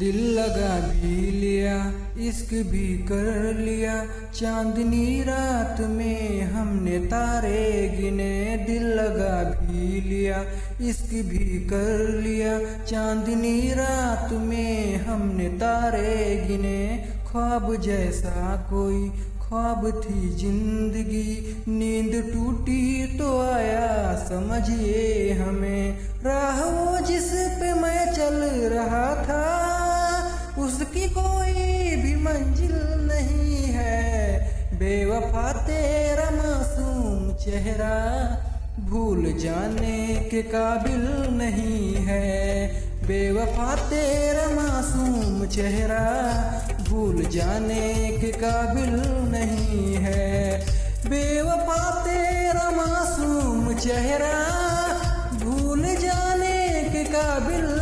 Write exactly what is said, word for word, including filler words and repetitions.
दिल लगा भी लिया, इश्क भी कर लिया, चांदनी रात में हमने तारे गिने। दिल लगा भी लिया, इश्क भी कर लिया, चांदनी रात में हमने तारे गिने। ख्वाब जैसा कोई ख्वाब थी जिंदगी, नींद टूटी तो आया समझिए हमें। राह वो जिस पे मैं चल रहा था, उसकी कोई भी मंजिल नहीं है। बेवफा तेरा मासूम चेहरा भूल जाने के काबिल नहीं है। बेवफा तेरा मासूम चेहरा भूल जाने के काबिल नहीं है। बेवफा तेरा मासूम चेहरा भूल जाने के काबिल